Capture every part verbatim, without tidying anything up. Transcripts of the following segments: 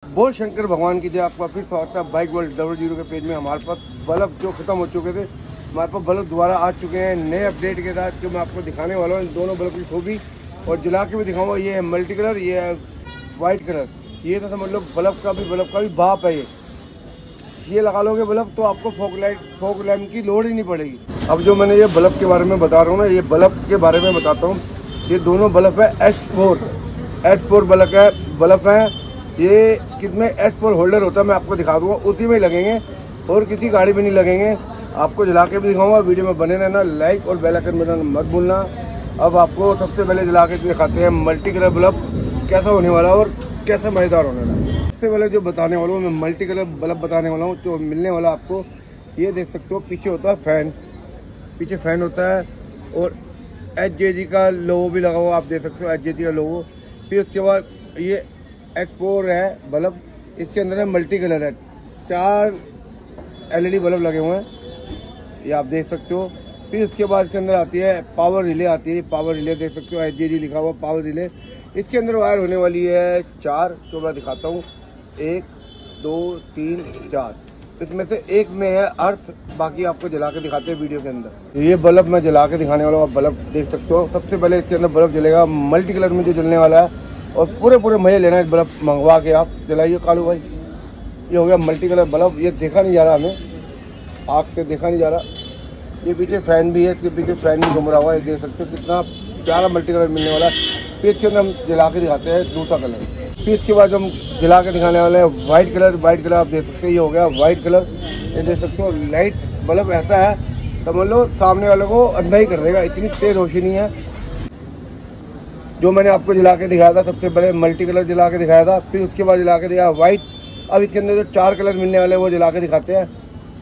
बोल शंकर भगवान की जय। आपका फिर स्वागत है बाइक वर्ल्ड डबल जीरो के पेज में। हमारे पास बल्ब जो खत्म हो चुके थे, हमारे पास बल्ब दोबारा आ चुके हैं नए अपडेट के साथ, जो मैं आपको दिखाने वाला हूँ। इन दोनों बल्ब की खूबी और जला के भी दिखाऊंगा। ये है मल्टी कलर, ये है वाइट कलर। ये तो समझ लो बल्ब का भी बल्ब का भी बाप है। ये ये लगा लोगे बल्ब तो आपको फोक लाइट फोक लैम्प की लोड ही नहीं पड़ेगी। अब जो मैंने ये बल्ब के बारे में बता रहा हूँ ना, ये बल्ब के बारे में बताता हूँ। ये दोनों बल्ब है H four H four bulb है बल्ब है ये कितने एच फोर होल्डर होता है मैं आपको दिखा दूंगा, उसी में ही लगेंगे और किसी गाड़ी में नहीं लगेंगे। आपको जला के भी दिखाऊंगा, वीडियो में बने रहना, लाइक और बेल आइकन बटन मत भूलना। अब आपको सबसे पहले जला के दिखाते हैं मल्टी कलर बल्ब कैसा होने वाला और कैसा मजेदार होने वाला। सबसे पहले जो बताने वाला हूँ मैं मल्टी कलर बल्ब बताने वाला हूँ, जो मिलने वाला आपको ये देख सकते हो। पीछे होता है फैन, पीछे फैन होता है और एच जे जी का लोगो भी लगा हुआ, आप देख सकते हो एच जे जी का लोगो। फिर उसके बाद ये एच फोर है बल्ब, इसके अंदर है मल्टी कलर है, चार एल ई डी बल्ब लगे हुए हैं, ये आप देख सकते हो। फिर उसके बाद इसके अंदर आती है पावर रिले आती है, पावर रिले देख सकते हो, एच जे जी लिखा हुआ पावर रिले। इसके अंदर वायर होने वाली है चार, जो मैं दिखाता हूँ, एक दो तीन चार। इसमें से एक में है अर्थ, बाकी आपको जला के दिखाते हैं वीडियो के अंदर। ये बल्ब मैं जला के दिखाने वाला हूँ, आप बल्ब देख सकते हो। सबसे पहले इसके अंदर बल्ब जलेगा मल्टी कलर में जो जलने वाला है, और पूरे पूरे मजे लेना है। बल्ब मंगवा के आप जलाइए कालू भाई। ये हो गया मल्टी कलर बल्ब, ये देखा नहीं जा रहा, हमें आँख से देखा नहीं जा रहा। ये पीछे फैन भी है, इसके पीछे फैन भी घूम रहा हुआ है, देख सकते हो कितना प्यारा मल्टी कलर मिलने वाला है। फिर इसके अंदर हम जला के दिखाते हैं दूसरा कलर। फिर इसके बाद हम जला के दिखाने वाले हैं व्हाइट कलर। व्हाइट कलर आप देख सकते हो, ये हो गया व्हाइट कलर, ये देख सकते हो। लाइट बल्ब ऐसा है समझ लो सामने वाले को अंधा ही कर देगा, इतनी तेज रोशनी है। जो मैंने आपको जला के दिखाया था, सबसे पहले मल्टी कलर जला के दिखाया था, फिर उसके बाद जला के दिखाया व्हाइट। अब इसके अंदर जो चार कलर मिलने वाले हैं वो जला के दिखाते हैं।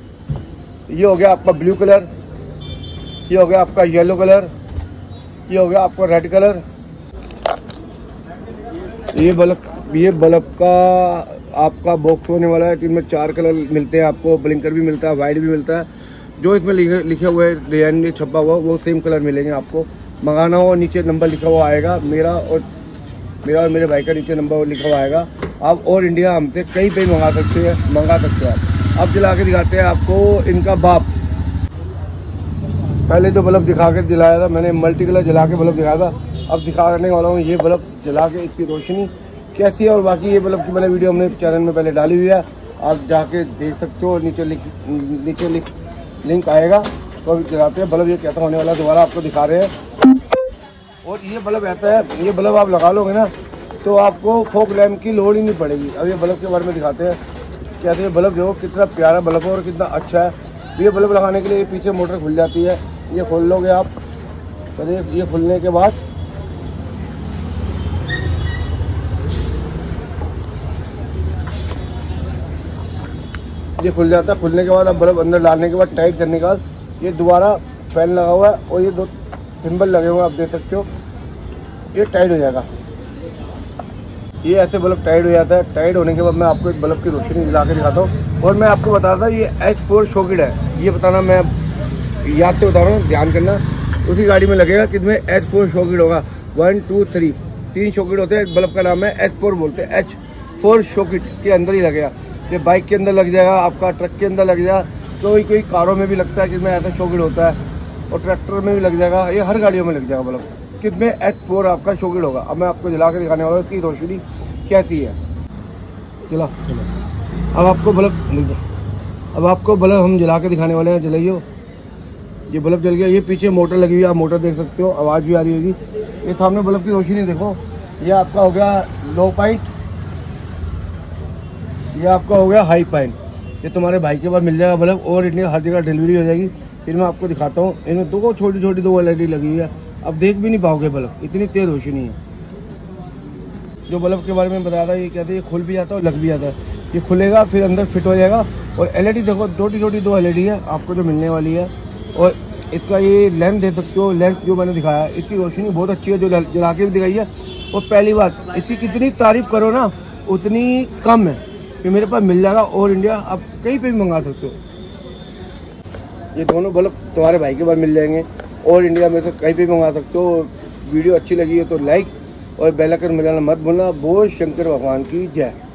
ये हो गया आपका ब्लू कलर, ये हो गया आपका येलो कलर, ये हो गया आपका रेड कलर। ये बल्ब ये बल्ब का आपका बॉक्स होने वाला है, जिसमें चार कलर मिलते हैं आपको, ब्लिंकर भी मिलता है, वाइट भी मिलता है। जो इसमें लिखे लिखे हुए डिजाइन में छपा हुआ वो सेम कलर मिलेंगे आपको। मंगाना हो नीचे नंबर लिखा हुआ आएगा, मेरा और मेरा और मेरे भाई का नीचे नंबर लिखा हुआ आएगा। आप और इंडिया हमसे कहीं पे मंगा सकते हैं मंगा सकते हैं आप। अब जला के दिखाते हैं आपको इनका बाप। पहले जो बल्ब दिखा के दिलाया था मैंने, मल्टी कलर जला के बल्ब दिखाया था, अब दिखाने वाला हूँ ये बल्ब जला के इसकी रोशनी कैसी है। और बाकी ये बल्ब की मैंने वीडियो हमने चैनल में पहले डाली हुई है, आप जाके देख सकते हो। नीचे लिख नीचे लिख लिंक आएगा, तो अभी जलाते हैं बल्ब ये कैसा होने वाला, दोबारा आपको दिखा रहे हैं। और ये बल्ब ऐसा है, ये बल्ब आप लगा लोगे ना तो आपको फोक लैम्प की लोड ही नहीं पड़ेगी। अब ये बल्ब के बारे में दिखाते हैं। कहते हैं बल्ब जो कितना प्यारा बल्ब है और कितना अच्छा है। ये बल्ब लगाने के लिए पीछे मोटर खुल जाती है, ये खोल लोगे आप। चलिए, ये खुलने के बाद ये खुल जाता है। खुलने के बाद आप बल्ब अंदर डालने के बाद टाइट करने के बाद ये दोबारा फैन लगा हुआ है और ये दो सिंबल लगे हुए हैं, आप देख सकते हो। ये टाइट हो जाएगा, ये ऐसे बल्ब टाइट हो जाता है। टाइट होने के बाद मैं आपको एक बल्ब की रोशनी जला के दिखाता हूँ। और मैं आपको बता रहा था ये एच फोर शॉकेट है, ये बताना मैं याद से बता रहा हूँ, ध्यान करना। उसी गाड़ी में लगेगा कितने एच फोर शॉकेट होगा, वन टू थ्री तीन शॉकेट होते हैं। बल्ब का नाम है एच फोर बोलते हैं, एच फोर शॉकेट के अंदर ही लगेगा। ये बाइक के अंदर लग जाएगा, आपका ट्रक के अंदर लग जाएगा, कोई कोई कारों में भी लगता है जिसमें ऐसा शॉकेट होता है, और ट्रैक्टर में भी लग जाएगा। ये हर गाड़ियों में लग जाएगा बल्ब। कितने एच फोर आपका शॉकेट होगा। अब मैं आपको जला के दिखाने वाला हूँ इसकी रोशनी कैसी है। चला अब आपको बल्ब अब आपको बल्ब हम जला के दिखाने वाले हैं। जलाइए, ये बल्ब जल गया। ये पीछे मोटर लगी हुई है, आप मोटर देख सकते हो, आवाज़ भी आ रही होगी। ये सामने बल्ब की रोशनी देखो, ये आपका हो गया लो पॉइंट, ये आपका हो गया हाई पॉइंट। ये तुम्हारे भाई के पास मिल जाएगा बल्ब, और इंडिया हर जगह डिलीवरी हो जाएगी। फिर मैं आपको दिखाता हूँ, इनमें दो छोटी छोटी दो एल ई डी लगी हुई है, अब देख भी नहीं पाओगे बल्ब, इतनी तेज रोशनी है। जो बल्ब के बारे में बताया था, ये कहते हैं ये खुल भी जाता है और लग भी जाता है। ये खुलेगा फिर अंदर फिट हो जाएगा। और एल ई डी देखो, छोटी छोटी दो एल ई डी है आपको जो मिलने वाली है। और इसका ये लेंथ दे सकते हो, लेंथ जो मैंने दिखाया है, इसकी रोशनी बहुत अच्छी है, जो जला के भी दिखाई है। और पहली बात, इसकी कितनी तारीफ करो ना उतनी कम है, कि मेरे पास मिल जाएगा और इंडिया आप कहीं पे भी मंगा सकते हो। ये दोनों बल्ब तुम्हारे भाई के पास मिल जाएंगे और इंडिया में से कहीं पे भी मंगा सकते हो। वीडियो अच्छी लगी है तो लाइक और बेल आइकन बजाना मत भूलना। बोल शंकर भगवान की जय।